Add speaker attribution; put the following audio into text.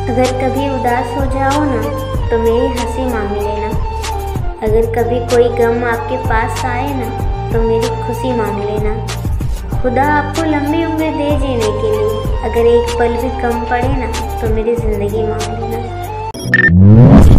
Speaker 1: अगर कभी उदास हो जाओ ना तो मेरी हंसी मांग लेना। अगर कभी कोई गम आपके पास आए ना तो मेरी खुशी मांग लेना। खुदा आपको लंबी उम्र दे जीने के लिए, अगर एक पल भी कम पड़े ना तो मेरी ज़िंदगी मांग लेना।